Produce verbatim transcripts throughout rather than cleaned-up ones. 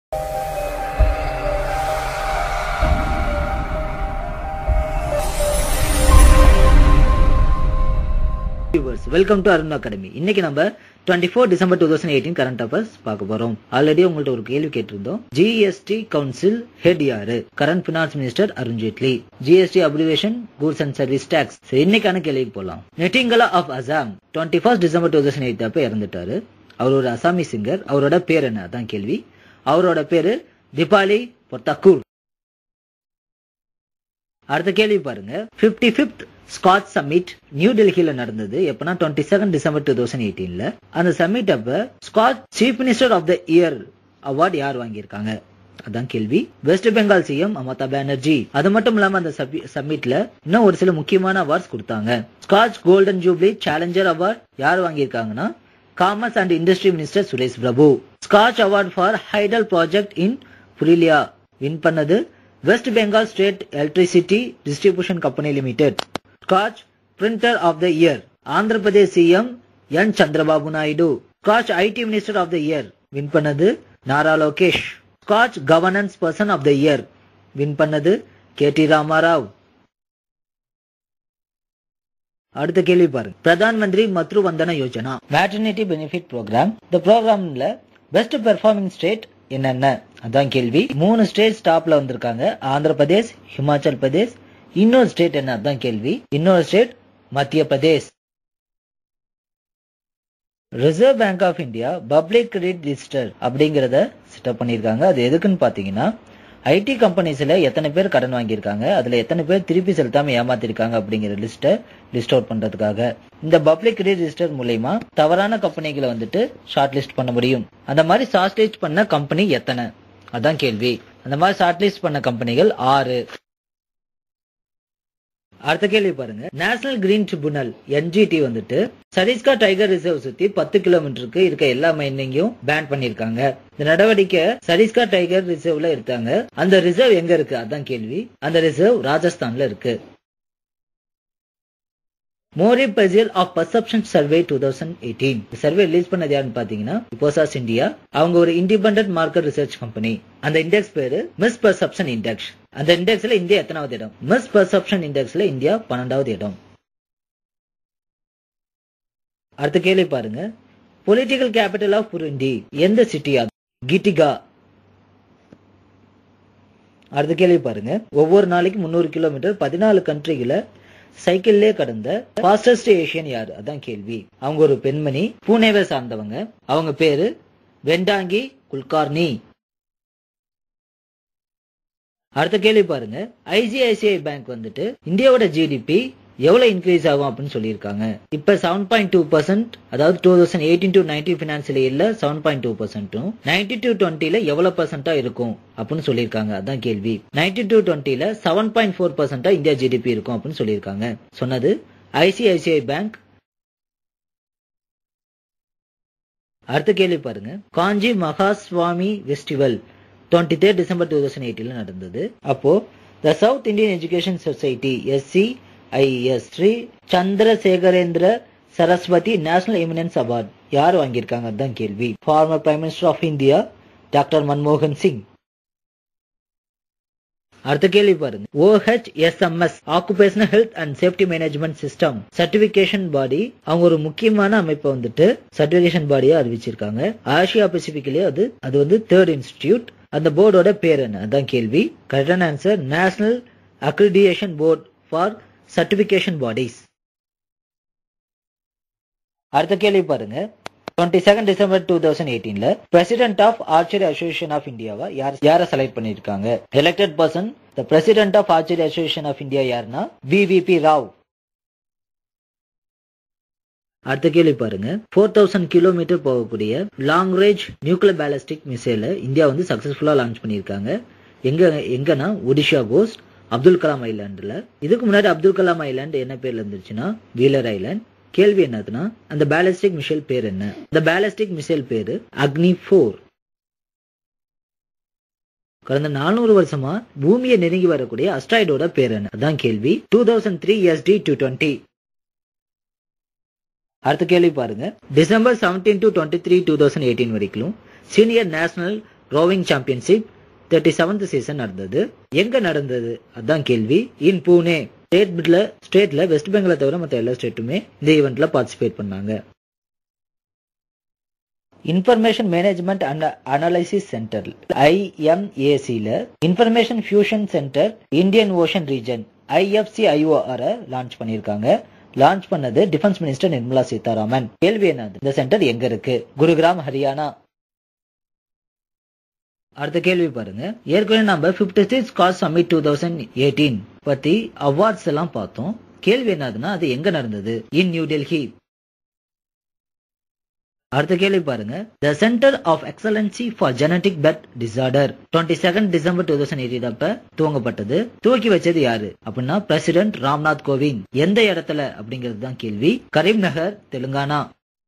Welcome to Arun academy. இன்னைக்கு நம்ம twenty-four December twenty eighteen current affairs பார்க்க போறோம். ஆல்ரெடி உங்கள்ட்ட ஒரு கேள்வி கேட்டிருந்தோம். ஜிஎஸ்டி கவுன்சில் ஹெட் யாரு? Current finance minister Arun Jaitley. GST abbreviation goods and service tax. இன்னைக்கான கேள்விக்கு போலாம். நெட்டிங்கலா of Assam twenty-first December twenty eight அப்ப இறந்துட்டாரு. அவர் ஒரு அசாமி சிங்கர். அவரோட பேர் என்ன? அதான் கேள்வி. அவரோட பேரு திபாலி பொத்தாக்கூர். அடுத்த கேள்வி பாருங்க. fifty-fifth ஸ்காட்ச் சமிட் நியூ டெல்லியில நடந்தது. எப்பனா twenty-second December twenty eighteen ல. அந்த சமிட் அப்ப Skoch chief minister of the year award யார் வாங்கியிருக்காங்க? அதான் கேள்வி. West Bengal CM Mamata Banerjee. அது மட்டும் இல்லாம அந்த சமிட்ல இன்னும் ஒரு சில முக்கியமான அவார்ட்ஸ் கொடுத்தாங்க. Skoch golden jubilee challenger award யார் வாங்கியிருக்காங்கன்னா commerce and industry minister Suresh Prabhu. Skoch award for hydel project in Purulia win பண்ணது West Bengal state electricity distribution company limited. Skoch printer of the year Andhra Pradesh CM N Chandrababu Naidu. Skoch IT minister of the year win பண்ணது Nara Lokesh. Skoch governance person of the year win பண்ணது K T Rama Rao. அடுத்த கேள்வி பாருங்க. பிரதான் மந்திரி மத்ரு வந்தன Yojana maternity benefit program. இந்த ப்ரோக்ராம்ல best performing state என்னென்ன? அதான் கேள்வி. மூணு ஸ்டேட் டாப்ல வந்திருக்காங்க. ஆந்திர பிரதேஷ், ஹிமாச்சல் பிரதேஷ், இன்னொரு ஸ்டேட் என்ன? அதான் கேள்வி. இன்னொரு state Madhya Pradesh. Reserve bank of India public credit register அப்படிங்கறத செட்டப் பண்ணிருக்காங்க. அது எதுக்குன்னு பாத்தீங்கன்னா ஐடி கம்பெனிஸ்ல எத்தனை பேர் கடன் வாங்கியிருக்காங்க, அதுல எத்தனை பேர் திருப்பி செலுத்தாம ஏமாத்திருக்காங்க அப்படிங்கிற லிஸ்ட லிஸ்ட் அவுட் பண்றதுக்காக. இந்த பப்ளிக் கிரெடிட் ரிஜிஸ்டர் மூலமா தவறான கம்பெனிகளை வந்துட்டு ஷார்ட் லிஸ்ட் பண்ண முடியும். அந்த மாதிரி ஷார்ட் லிஸ்ட் பண்ண கம்பெனி எத்தனை? அதான் கேள்வி. அந்த மாதிரி ஷார்ட் லிஸ்ட் பண்ண கம்பெனிகள் ஆறு. அடுத்த கேள்வி பாருங்க. நேஷனல் கிரீன் ட்ரிபியூனல் என்ஜிடி வந்துட்டு சரிஸ்கா டைகர் ரிசர்வ் சுத்தி பத்து கிலோமீட்டருக்கு இருக்க எல்லா மைனிங்கையும் பேன் பண்ணிருக்காங்க. இந்த நடவடிக்கை சரிஸ்கா டைகர் ரிசர்வ்ல இருக்காங்க. அந்த ரிசர்வ் எங்க இருக்கு? அதான் கேள்வி. அந்த ரிசர்வ் ராஜஸ்தான்ல இருக்கு. மோரி பெசியல் of perception survey twenty eighteen survey release பண்ணது யாருன்னு பாத்தீங்கன்னா இபோசாஸ் இந்தியா. அவங்க ஒரு இண்டிபெண்டன்ட் மார்க்கெட் ரிசர்ச் கம்பெனி. அந்த இண்டெக்ஸ் பேரு மிஸ் பர்செப்ஷன் இண்டெக்ஸ். அந்த இண்டெக்ஸ்ல இந்தியா எத்தனாவது இடம்? மிஸ் பர்செப்ஷன் இண்டெக்ஸ்ல இந்தியா பன்னெண்டாவது இடம். அடுத்த கேள்வி பாருங்க. பொலிட்டிக்கல் கேபிட்டல் ஆஃப் புருண்டி எந்த சிட்டி? கிட்டிகா. அடுத்த கேள்வி பாருங்க. ஒவ்வொரு நாளைக்கு முன்னூறு கிலோமீட்டர் பதினாலு கண்ட்ரிகளை சைக்கிள்லே கடந்த ஃபாஸ்டஸ்ட் ஏஷியன் யாரு? அதான் கேள்வி. அவங்க ஒரு பெண்மணி, பூனேவை சார்ந்தவங்க. அவங்க பேரு வெண்டாங்கி குல்கார்னி. அடுத்த கேள்வி பாருங்க. ஐசிஐசிஐ பேங்க் வந்துட்டு இந்தியாவோட ஜிடிபி எவ்வளவு இன்க்ரீஸ் ஆகும் அப்படின்னு சொல்லியிருக்காங்க. இப்ப செவன் பாயிண்ட் டூ பர்சன்ட் அதாவது two thousand eighteen to nineteen financial இயர்ல செவன் பாயிண்ட் டூ பர்சன்டும் நைன்டி டூ டுவெண்ட்டில எவ்வளவு பர்சன்டா இருக்கும் அப்படின்னு சொல்லியிருக்காங்க. அதான் கேள்வி. நைன்டி டூ டுவெண்ட்டில செவன் பாயிண்ட் ஃபோர் பர்சன்டா இந்தியா ஜிடிபி இருக்கும் அப்படின்னு சொல்லியிருக்காங்க. சொன்னது ஐசிஐசிஐ பேங்க். அடுத்த கேள்வி பாருங்க. Kanchi Mahaswami festival twenty-third December twenty eighteen நடந்தது. அப்போ the South Indian education society SC IS Shri Chandrasekharendra Saraswati national eminence award யார் வாங்கியிருக்காங்க? அதுதான் கேள்வி. Former prime minister of India doctor மன்மோகன் சிங். அடுத்த கேள்வி பாருங்க. OHSMS occupational health and safety management system certification body. அவங்க ஒரு முக்கியமான அமைப்பை வந்துட்டு சர்டிபிகேஷன் பாடியா அறிவிச்சிருக்காங்க. ஆசியா பசிபிக்லயே அது அது வந்து தேர்ட் இன்ஸ்டிடியூட். அந்த போர்டோட பேர் என்ன? அதான் கேள்வி. கரெக்டான answer national accreditation board for certification bodies. அடுத்த கேள்வி பாருங்க. twenty-second December twenty eighteen ல president of archery association of இந்தியாவா யார் யார செலக்ட் பண்ணிருக்காங்க? Elected person the president of archery association of India யாருன்னா விவிபி ராவ். அடுத்த கேள்வி பாருங்க. ஃபோர் தௌசண்ட் கிலோமீட்டர் போகக்கூடிய லாங் ரேஞ்ச் நியூக்ளியர் பேலிஸ்டிக் மிசைலை இந்தியா வந்து சக்சஸ்ஃபுல்லா லான்ச் பண்ணிருக்காங்க. எங்க எங்கன்னா ஒடிஷா கோஸ்ட் அப்துல் கலாம் ஐலாண்டுல. இதுக்கு முன்னாடி அப்துல் கலாம் ஐலாண்ட் என்ன பேர்ல இருந்துச்சுன்னா வீலர் ஐலாண்ட். கேள்வி என்னதுன்னா அந்த பேலிஸ்டிக் மிசைல் பேர் என்ன? அந்த பேலிஸ்டிக் மிசைல் பேரு அக்னி போர். கடந்த நானூறு வருஷமா பூமியை நெருங்கி வரக்கூடிய அஸ்ட்ராய்டோட பேர் என்ன? அதான் கேள்வி. Two thousand three ST to twenty. அடுத்த கேள்வி பாருங்க. December seventeen to twenty three two thousand eighteen வரைக்கும் senior national rowing championship thirty seventh season நடந்தது. எங்க நடந்தது அதான் கேள்வி. இன் பூனே ஸ்டேட்ல ஸ்டேட்ல வெஸ்ட் பெங்காலை தவிர மற்ற எல்லா ஸ்டேட்டுமே இந்த ஈவெண்ட்ல பார்ட்டிசிபேட் பண்ணாங்க. Information management and analysis centre ஐஎம்ஏசில information fusion centre Indian ocean region IFCIOR launch பண்ணிருக்காங்க. லான்ச் பண்ணது டிஃபென்ஸ் மினிஸ்டர் நிர்மலா சீதாராமன். கேள்வி என்னது, இந்த சென்டர் எங்க இருக்கு? குருகிராம், ஹரியானா. அடுத்த கேள்வி பாருங்க. ஏற்கனவே நம்ம fifty six Skoch summit two thousand eighteen பத்தி அவார்ட்ஸ் எல்லாம் பார்த்தோம். கேள்வி என்னதுன்னா அது எங்க நடந்தது? In New Delhi. அடுத்த கேள்வி பாருங்க. The centre of excellency for genetic birth disorder twenty second December two thousand eighteen அப்ப துவங்கப்பட்டது. துவக்கி வச்சது யாரு அப்படின்னா பிரசிடென்ட் ராம்நாத் கோவிந்த். எந்த இடத்துல அப்படிங்கிறது தான் கேள்வி. கரீம்நகர், தெலுங்கானா.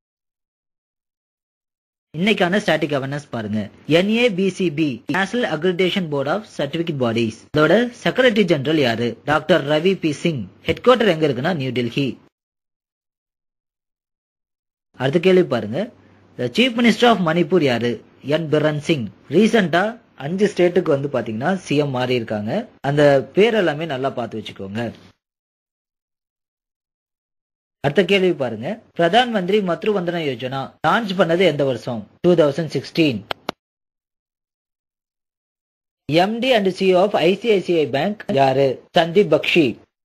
இன்னைக்கான ஸ்டாட்டிக் அவேர்னஸ் பாருங்க. N A B C B national accreditation board of certificate bodies. இதோட செக்ரட்டரி ஜெனரல் யாரு? Doctor Ravi P Singh. Headquarter எங்க இருக்குன்னா நியூ டெல்லி. அடுத்த கேள்வி பாருங்க. சீஃப் மினிஸ்டர் ஆஃப் மணிப்பூர் யாரு? என் பிரன் சிங். ரீசெண்டா அஞ்சு ஸ்டேட்டுக்கு வந்து பாத்தீங்கன்னா சிஎம் மாறி இருக்காங்க. அந்த பேர் எல்லாமே நல்லா பார்த்து வச்சுக்கோங்க. அடுத்த கேள்வி பாருங்க. பிரதான் மந்திரி மத்ரு வந்தனா யோஜனா லான்ச் பண்ணது எந்த வருஷம்? Two thousand sixteen. MD and CEO of ICICI bank யாரு? சந்தீப் பக்ஷி.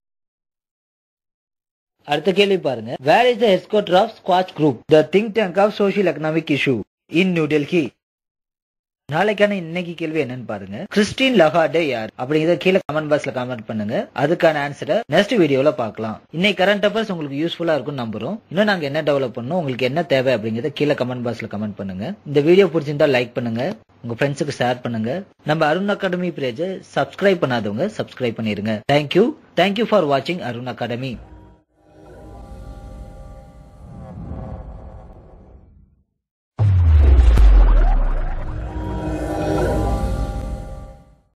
அடுத்த கேள்வி பாருங்க. Where is the headquarter of Skoch group, the think tank of social economic issue in New Delhi. நாளைக்கான இன்னைக்கு கேள்வி என்னன்னு பாருங்க. கிறிஸ்டின் லகார்டே யார் அப்படிங்கறத கீழே கமெண்ட் பாக்ஸ்ல கமெண்ட் பண்ணுங்க. அதுக்கான ஆன்சரை நெக்ஸ்ட் வீடியோல பார்க்கலாம். இன்னைக்கு கரண்ட் அஃபேர்ஸ் உங்களுக்கு யூஸ்ஃபுல்லா இருக்கும் நம்புறோம். இன்னும் நாங்க என்ன டெவலப் பண்ணோம், உங்களுக்கு என்ன தேவை அப்படிங்கறத கீழே கமெண்ட் பாக்ஸ்ல கமெண்ட் பண்ணுங்க. இந்த வீடியோ பிடிச்சிருந்தா லைக் பண்ணுங்க, உங்க ஃப்ரெண்ட்ஸுக்கு ஷேர் பண்ணுங்க. நம்ம அருண் அகாடமி பேஜை சப்ஸ்கிரைப் பண்ணாதவங்க சப்ஸ்கிரைப் பண்ணிருங்க. தேங்க்யூ தேங்க்யூ ஃபார் வாட்சிங் அருண் அகாடமி.